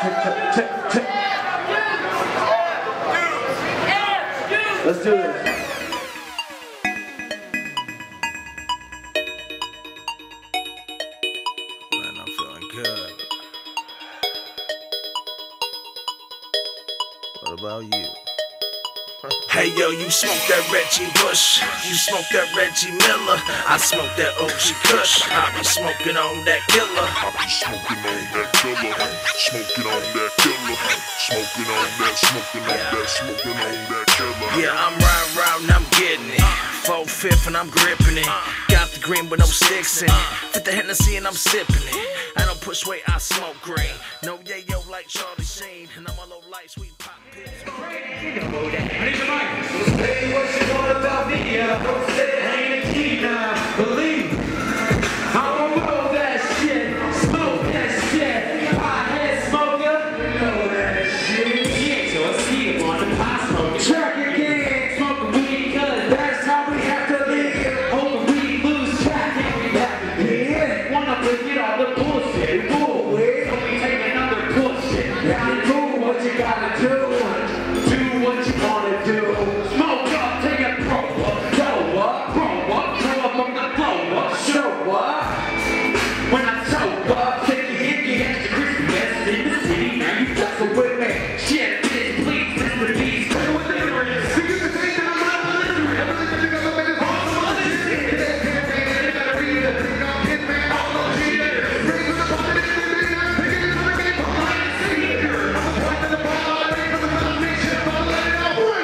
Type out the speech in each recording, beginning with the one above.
check. Let's do this. Man, I'm feeling good. What about you? Hey yo, you smoke that Reggie Bush, you smoke that Reggie Miller, I smoke that OG Kush, I be smoking on that killer. I be smoking on that killer, smoking on that killer, smoking on that, smoking on that, smoking on that killer. Yeah, I'm riding around and I'm getting it, 4/5 and I'm gripping it, got the green with no sticks in it, fit the Hennessy and I'm sipping it, I don't push weight, I smoke green, no yayo like Charlie Sheen, and I'm a low light, sweet pop pills. Say what you want about me, don't say it ain't a key now. Believe I'ma blow that shit, smoke that shit, pothead smoker, know that shit. Yeah, so I see him on the pot smoking. Track again, smoking weed, cause that's how we have to live. Hoping we lose track and we have to live. Wanna forget all the bullshit, bull with, so we take another bullshit. Now you do what you gotta do. Do what you wanna do. Smoke up, take a throw up, grow up, throw up on the blow up, show up. When I show up, take a hit, get extra crispy, yes, in the city, now you fucking with me. Shit, bitch, please, this is the beast. Say what they were, see you can take them out of the listery. Everything you gotta make it hard to understand. You gotta read it, you gotta hit me, all those shit. Bring it to the bottom, take it to the game, behind the sneaker. I'm a point to the ball, I ain't from the foundation, but let it all break.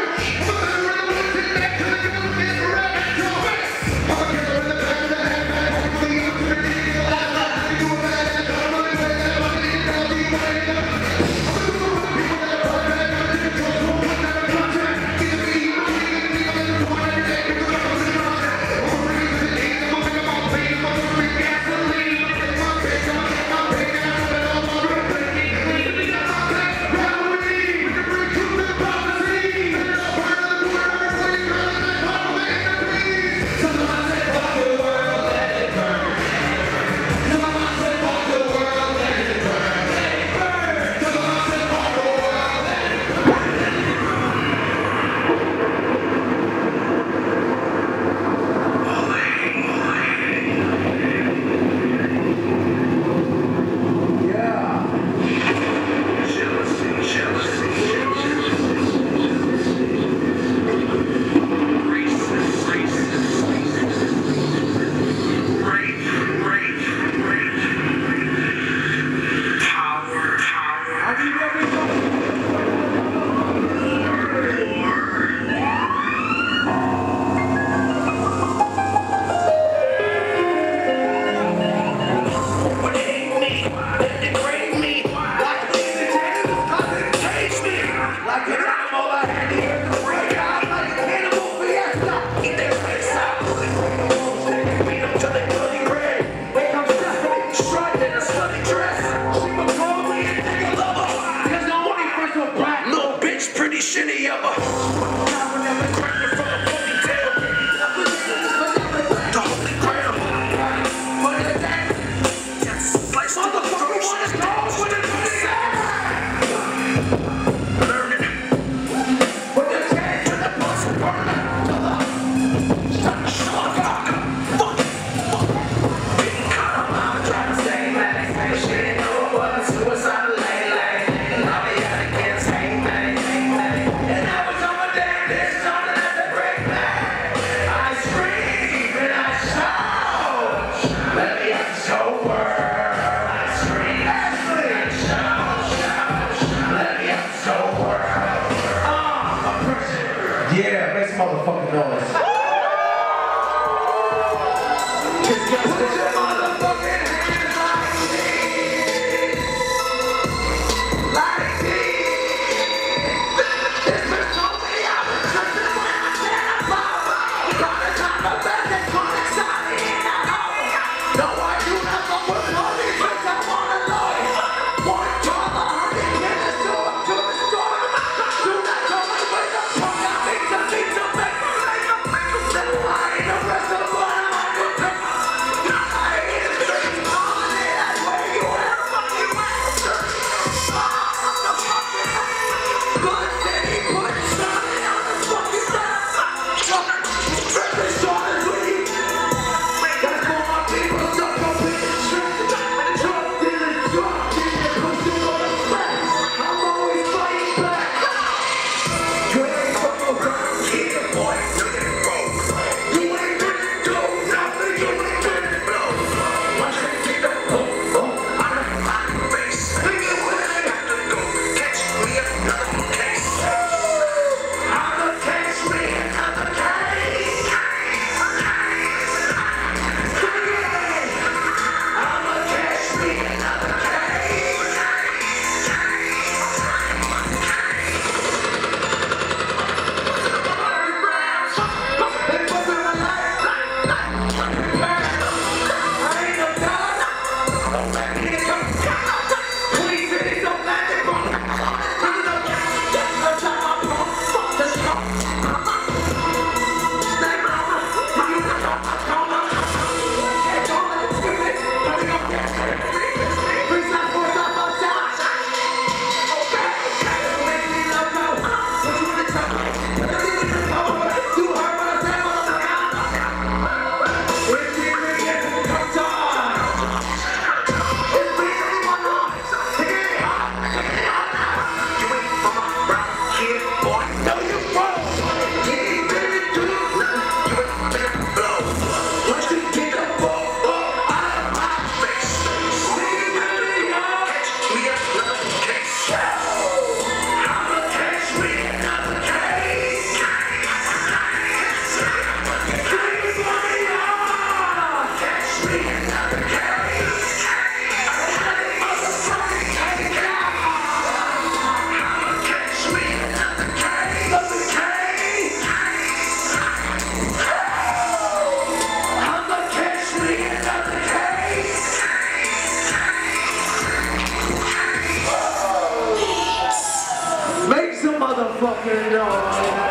motherfucking know.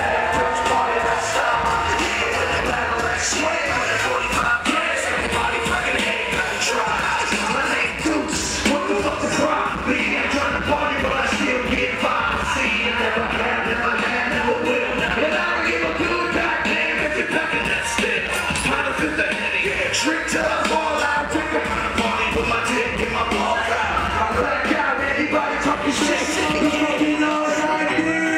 Trick till I fall out, take a party with my dick and my balls out. I black out, anybody talking shit, you fucking know what I did.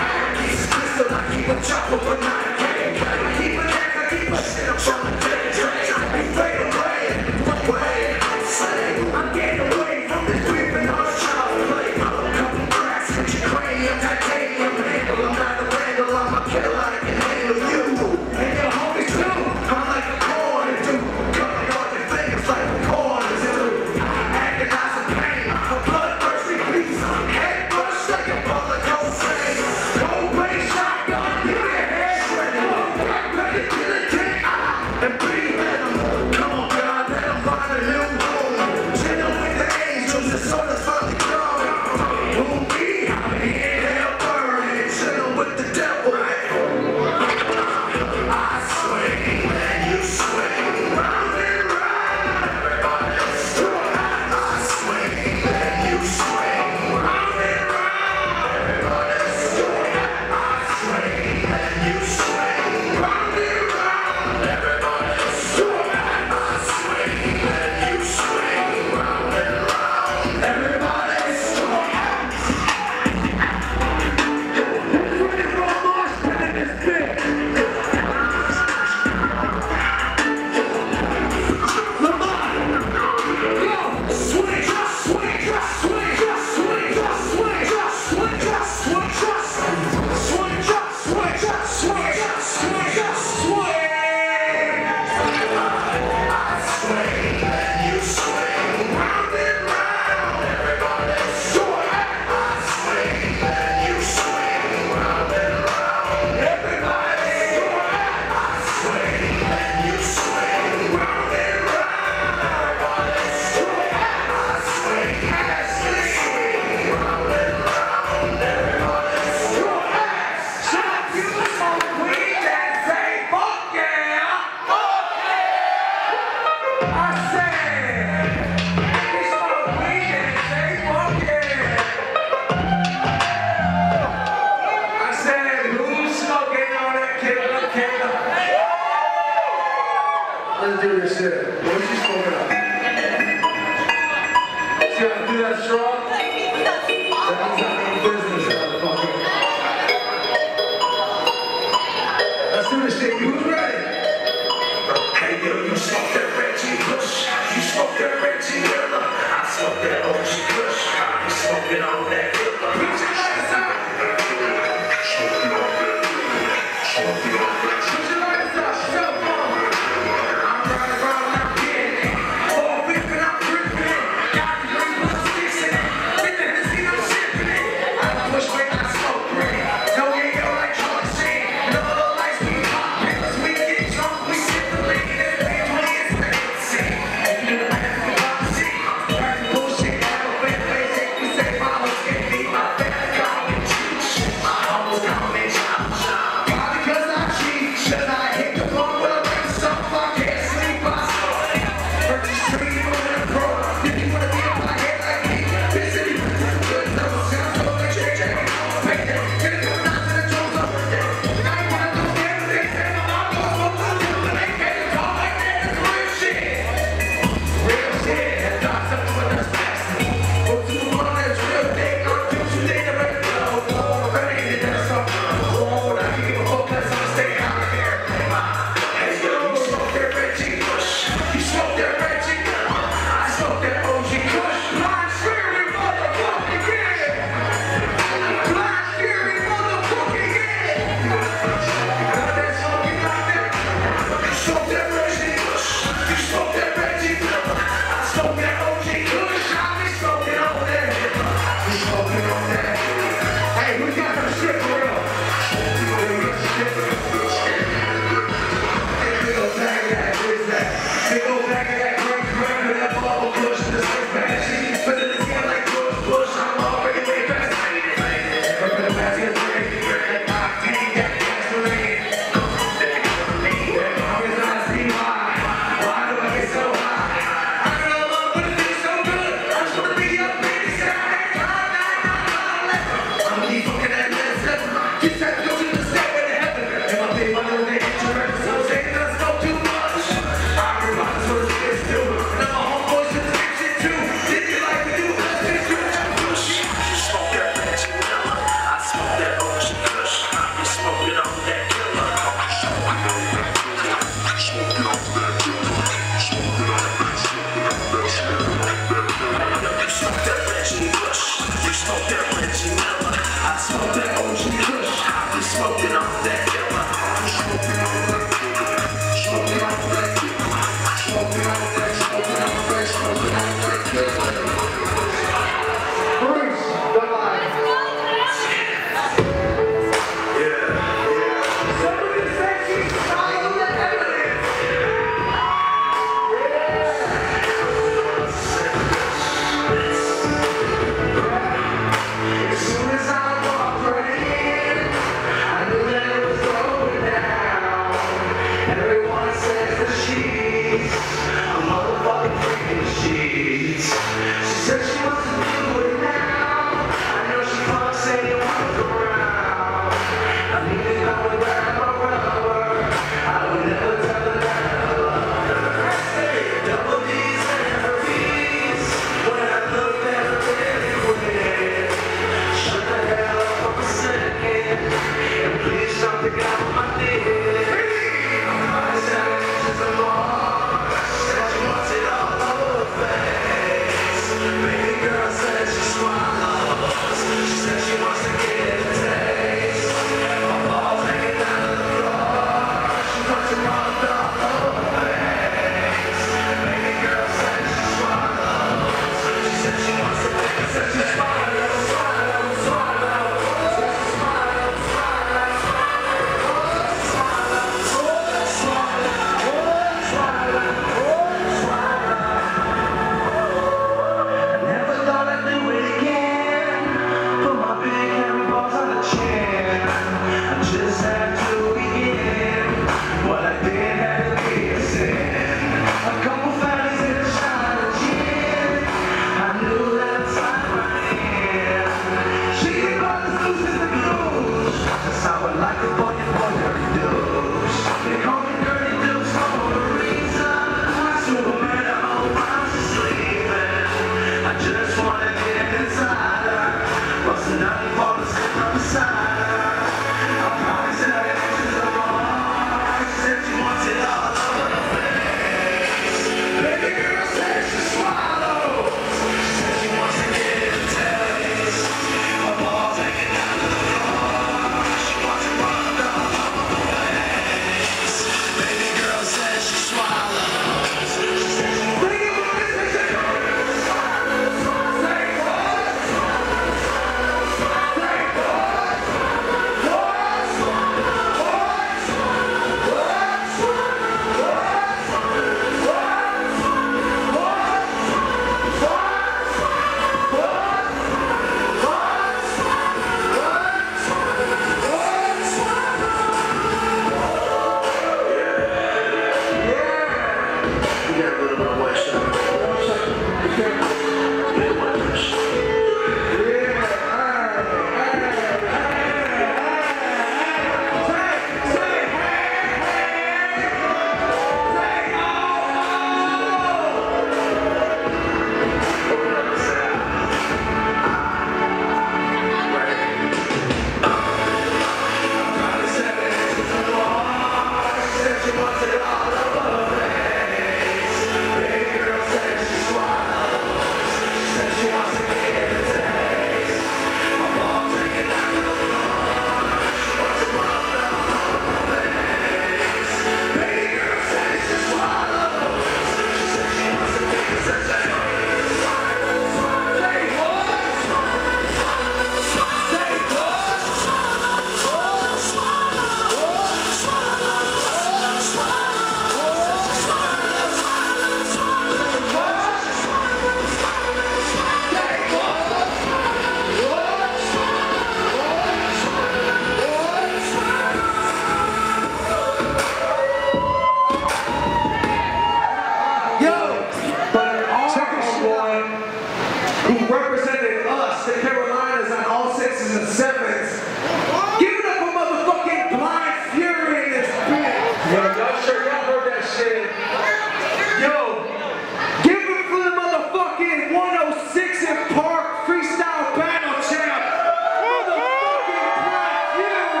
sixes and sevens. Give it up for motherfucking Blind Fury in this bitch. Yo, y'all sure y'all heard that shit? Yo, give it for the motherfucking 106 in Park freestyle battle champ. Motherfucking Blind Fury.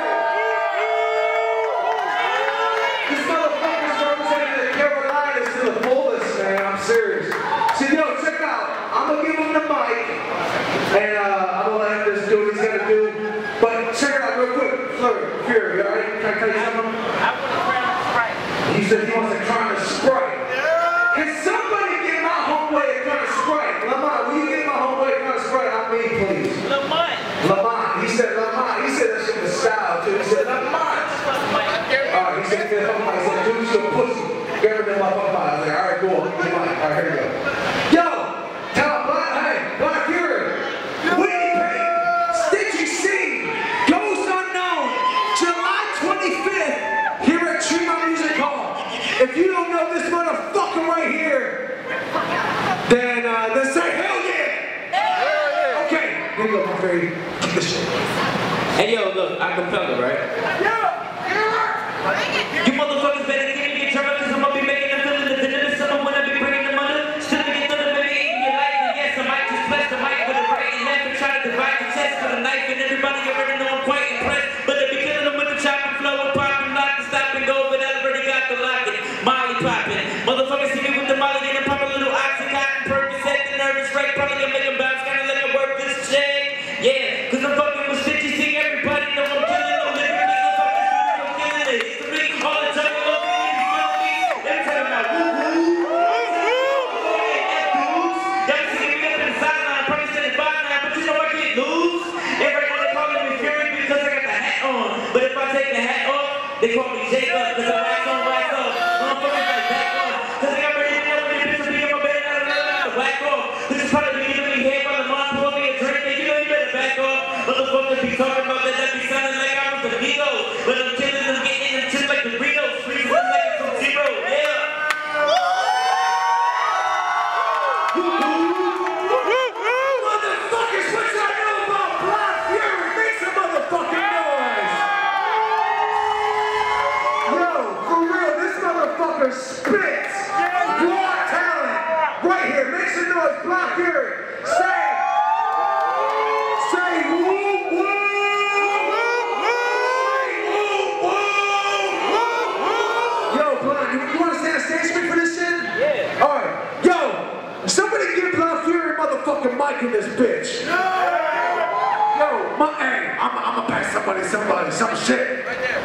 This motherfucker's representing the Carolinas to the fullest, man. I'm serious. So yo, check out. I'm gonna give him the mic, and I'm gonna let him just do what he's gonna do. But check it out real quick. Fury, all right? Can I tell you something? I want a crown of Sprite. He said he wants a crown of Sprite. Can somebody get my homeboy a crown of Sprite? Lamont, will you get my homeboy a crown of Sprite? I mean, please. Lamont. He said Lamont. He said that shit was style too. He said Lamont. Alright, he said fuck my. He said dude's your pussy. Give him my fuck my. I was like, alright, cool. Give me mine. Alright, here we go. Yo, tell him Blind Fury. Whitney Payne, Stitchy C, Ghost Unknown, July 25th, here at Tremont Music Hall. If you don't know this motherfucker right here, then say hell yeah! Okay, here you go, my fairy. Keep this shit. Hey yo, look, acapella, right? You motherfuckers better get in your trouble, cause I'm gonna be making them feel the venomous summer when I be bringing them under. Still to get through the baby eating your life, and yes, I might just bless the mic with a right and left and try to divide the chest with a knife, and everybody already know I'm quite impressed. But they be killing them with the chopping flow and popping, lock and stop and go, but I already got the locket. Molly popping. Motherfuckers see me with the Molly, then pop a little Oxycontin, Percocet, the nervous break, probably gonna make them bounce, kinda like a work this check. Yeah, cause I'm fucking with Stitchy C, everybody know I'm killing them, literally, I'm killing it. It's the big, all the time, you feel me? Every time I'm like, woo-woo. Y'all see me up in the sideline, probably said it's 5-9, but you know I can't lose. Everybody calling me Fury because I got the hat on. But if I take the hat off, they call me Jacob, cause I wax on, wax off. Motherfuckers like back off, cause they got ready to know when they bitch will be in my bed, I whack off. This is probably giving me head while the mom pour me a drink, and you know you better back off. Motherfuckers be talking about that be sounding like I was the Vigo. But I'm killing them, getting them chips like the Doritos, freezing them like it's from zero, yeah. Motherfuckers, what y'all know about Blind Fury? Make some motherfucking noise! Yo, for real, this motherfucker spits! Raw talent! Right here, make some noise, Blind Fury! Say woo woo! Yo, Blind, you wanna stand on stage with me for this shit? Yeah. Alright, yo, somebody give Blind Fury a motherfucking mic in this bitch. Yo, hey, I'ma pass somebody some shit. Right there.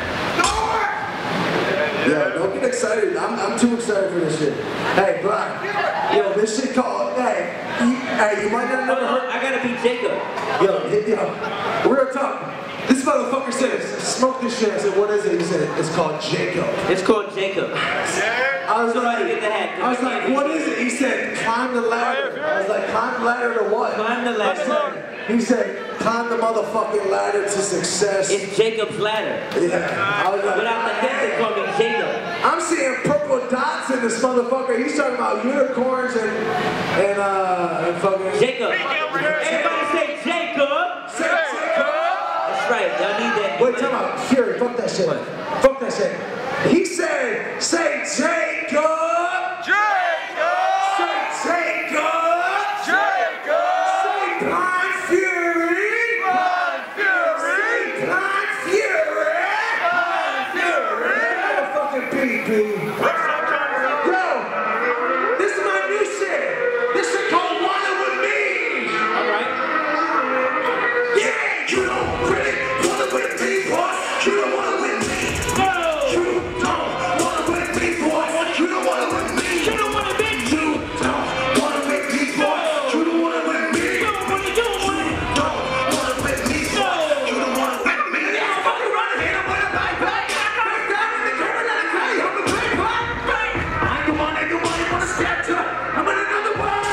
Yeah, don't get excited. I'm too excited for this shit. Hey, Blind. Yo, this shit called, hey, you might not have never heard. I gotta be Jacob. Yo, real talk. This motherfucker said, smoke this shit. I said, what is it? He said, it's called Jacob. It's called Jacob. I was Somebody like, get the hat. what is it? He said, climb the ladder. I was like, climb the ladder to what? Climb the ladder. He said, climb the motherfucking ladder to success. It's Jacob's ladder. Yeah. I was like, Without the head, they call me Jacob. I'm seeing purple dots in this motherfucker. He's talking about unicorns and fucking... Jacob. Everybody say Jacob. Say Jacob. That's right. Y'all need that. Wait, time out. Fury, fuck that shit. Fuck that shit. He said, say Jacob. Jacob. Say Jacob. Jacob. Say Blind Fury. Blind Fury. Say Blind Fury. Blind Fury. Motherfucking beat, dude. Yo, this is my new shit. This shit called Wanna With Me. All right. Yeah, you don't really wanna with me, boy. You don't wanna with me. No. You don't wanna with me, boy. You don't wanna with me. You don't want to be. You don't wanna with me, boy. You don't wanna with me. You don't want to. You don't want to. Don't wanna with me, boy. You don't wanna with me. Yeah, I'm fucking running here. I'm gonna back. Back down in the camera, let it play. I'm gonna play back. I ain't the one, you wanna step to. I'm in another world.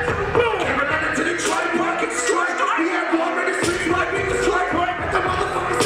Camera to Detroit, park and strike. We have one ready, streets like we can strike. Let the motherfuckers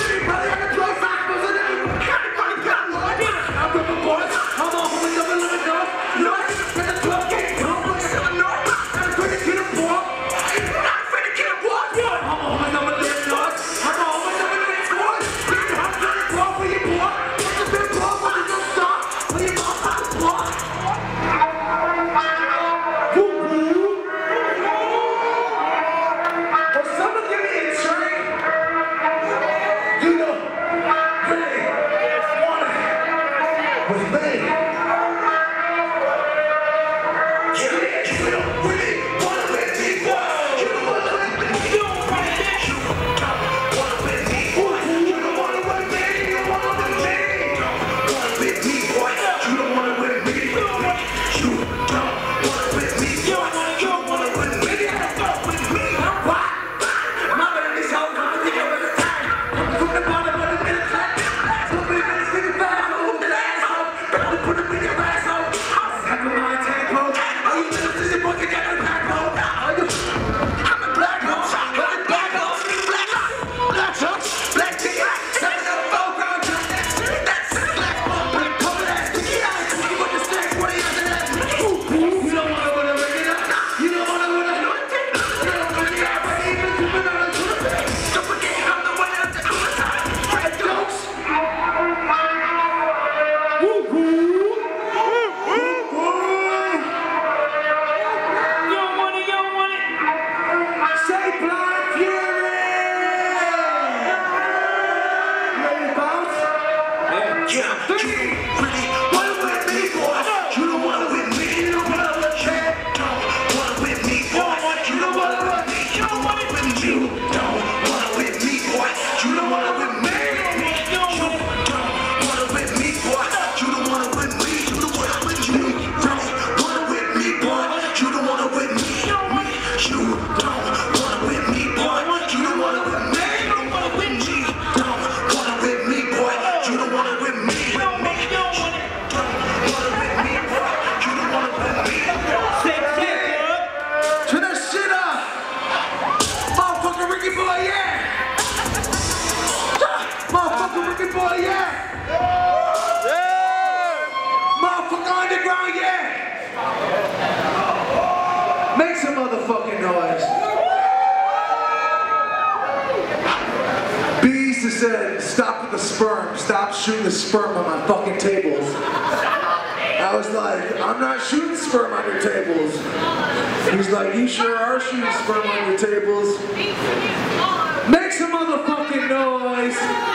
Yeah, you really wanna with me, boy. You don't wanna with me. You don't wanna with me. Don't wanna with me, boy. You don't wanna with me. You don't wanna with me. You don't wanna with me, boy. You don't wanna with me. You don't wanna with me, boy. You don't wanna with me. You don't wanna with me. You don't wanna with me, boy. You don't wanna with me. You don't wanna with me, boy. You don't wanna with me. You don't wanna with me. Don't wanna with me, boy. You don't wanna with me. You don't wanna with me, boy. You don't wanna with me. Turn that shit up, motherfucker, Ricky boy, yeah. Motherfucker, Ricky boy, yeah. Motherfucker underground, yeah. Make some motherfucking noise. Bees has said, stop with the sperm. Stop shooting the sperm on my fucking tables. I was like, I'm not shooting sperm on your tables. He's like, you sure are shooting sperm on your tables. Make some motherfucking noise.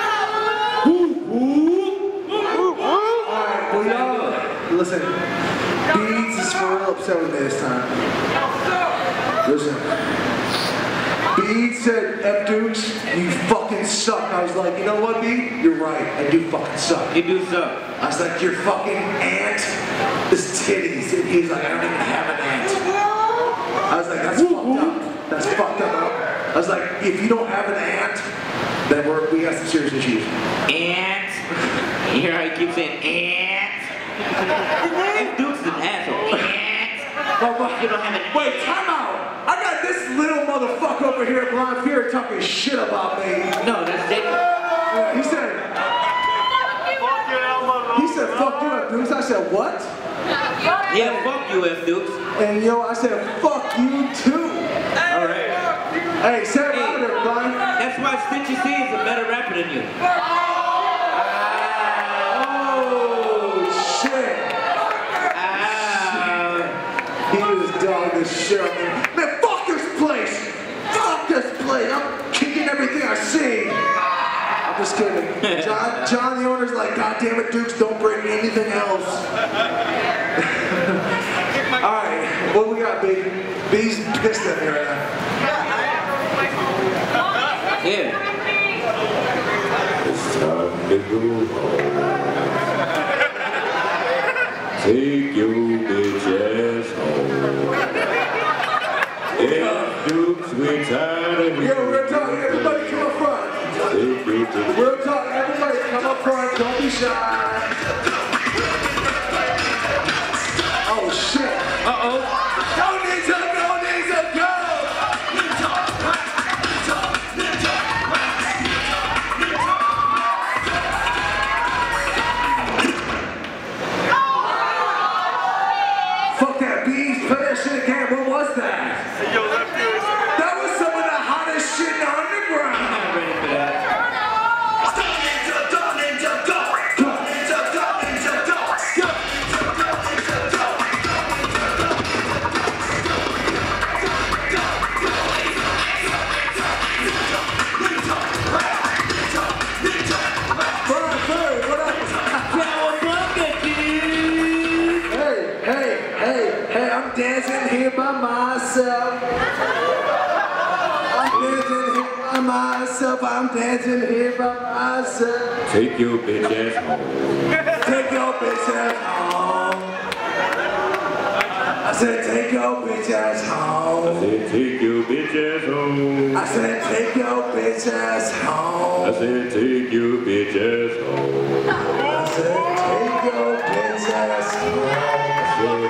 Alright, well y'all, listen. Beats is for real upset with me this time. Listen. Beats said, F Dukes, you fucking suck. I was like, you know what, B? You're right. I do fucking suck. You do suck. I was like, your fucking aunt is titties. And he's like, I don't even have an aunt. I was like, that's fucked up. That's fucked up. I was like, if you don't have an aunt, then we got some serious issues. Aunt. You hear how he keeps saying aunt? F Duke's an asshole. Aunt. You don't have an aunt. Wait, time out. I got this little motherfucker over here at Blind Fear talking shit about me. No, that's Jacob. He said, fuck you, F Dukes. I said, what? Yeah, fuck you, F Dukes. And yo, I said, fuck you too. Alright. Hey, say it louder, Blind. That's why Stitchy C is a better rapper than you. Oh, shit. He was dogging the shit out of me. Man, fuck this place. Fuck this place. I'm kicking everything I see. I'm just kidding. John, the owner's like, God damn it, Dukes, don't bring anything else. All right, what we got, baby? B's pissed at me right now. Yeah. It's time to go home. Take your bitch ass home. Yeah, Dukes, we're tired of you. Yo, real talk, everybody come up front. Take your bitch. Real talk, everybody come up front, don't be shy. Oh shit. Uh-oh. Go Ninja, go Ninja, go! Fuck that, Bees, play that shit again. What was that? That was some of the hottest shit in the underground. I'm ready for that. Hey, I'm dancing here by myself. I'm dancing here by myself. Take your bitch ass home. Take your bitch ass home. I said, take your bitch ass I home. said, take your bitch ass home. I said, take your bitch ass home. I said, take your bitch ass home. I said, take your bitch ass home.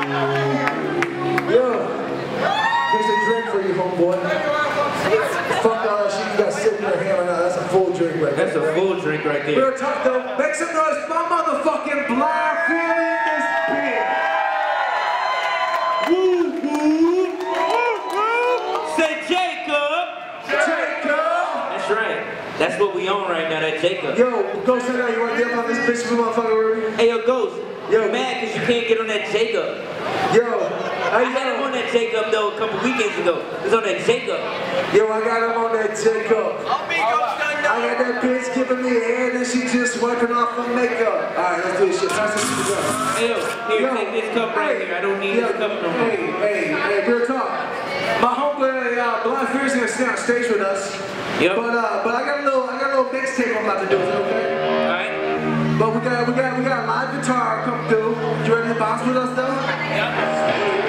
Yo, here's a drink for you, homeboy. Fuck all that shit you got sitting in your hand right now. That's a full drink right there. That's a full drink right there. Real talk though, make some noise for my motherfucking Blind Feeling this beer. Woo woo. Say Jacob. Jacob. That's right. That's what we own right now, that Jacob. Yo, Ghost, I know you want to get on this bitch, motherfucker, Ruby? Hey, yo, Ghost. Yo. You mad because you can't get on that Jacob. Yo, I had him on that Jacob, though, a couple weekends ago. It was on that Jacob. Yo, I got him on that Jacob. I got that bitch giving me head and she just went wiping off my makeup. All right, let's do this shit. Pass this to the girl. Hey, yo, here, take this cup right here. I don't need this cup no more. Hey, real talk. My homeboy, Blind Fury's gonna stay on stage with us. Yep. But I got a little mixtape I'm about to do. Is that okay? All right. But we got a live guitar come through. You ready to bounce with us though? Yep.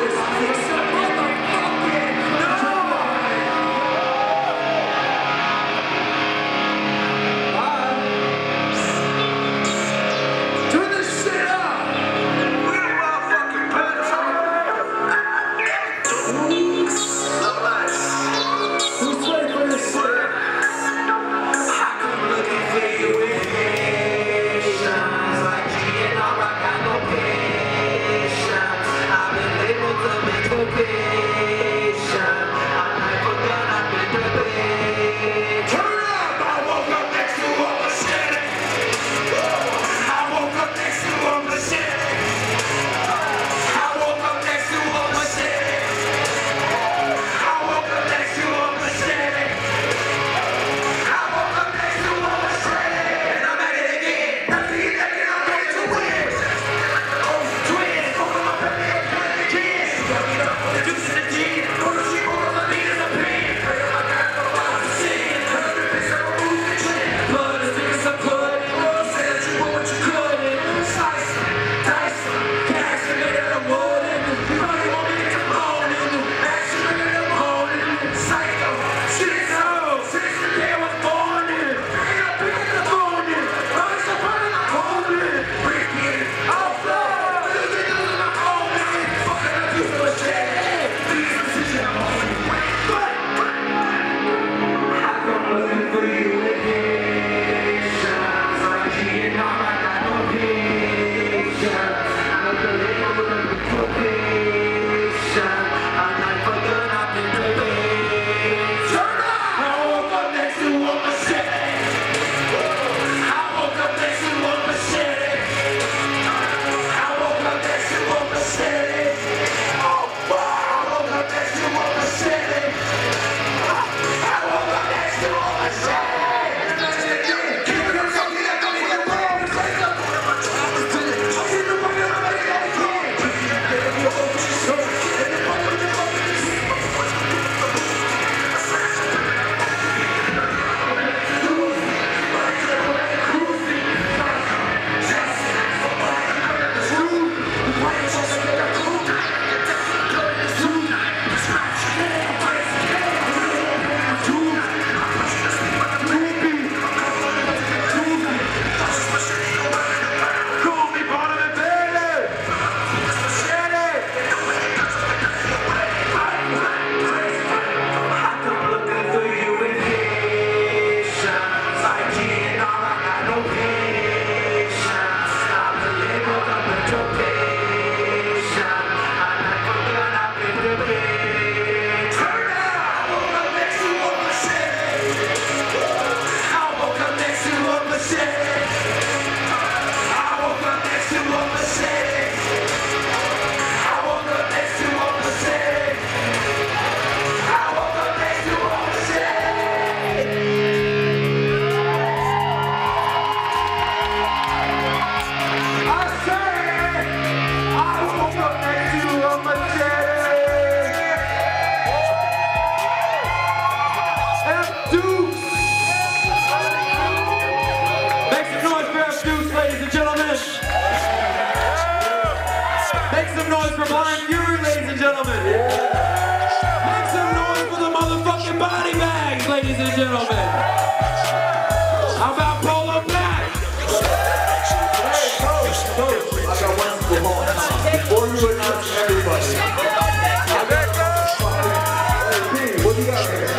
Ladies and gentlemen, how about Polo Black? I got one for more. Before you announce everybody, hey, what do you got here?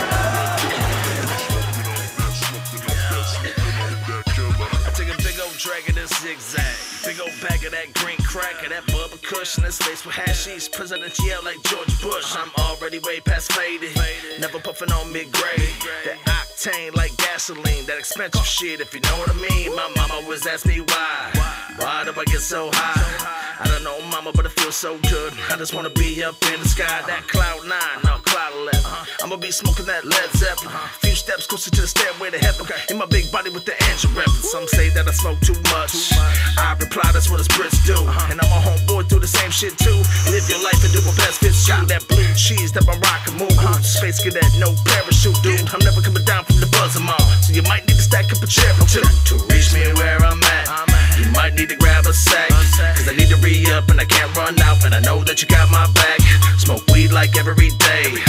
I take a big old drag of this zigzag. Big old bag of that green crack of that bubble cushion. That's laced with hashish, presidential like George Bush. I'm already way past faded, never puffing on mid-grade. That octane like gasoline, that expensive shit, if you know what I mean. My mama always ask me why do I get so high? I don't know, mama, but it feels so good. I just wanna be up in the sky, that cloud 9, no cloud 11. I'ma be smoking that Led Zeppelin. Few steps closer to the stairway to heaven. In my big body with the angel reverence. Some say that I smoke too much. I reply, that's what us Brits do. And I'm a homeboy, do the same shit too. Live your life and do what best fits you. That blue cheese that my rock and move. Space cadet, no parachute, dude. I'm never coming down from the buzz I'm on. So you might need to stack up a chair or two to reach me where I'm at. You might need to grab a sack, cause I need to re-up and I can't run out. And I know that you got my back. Smoke weed like every day.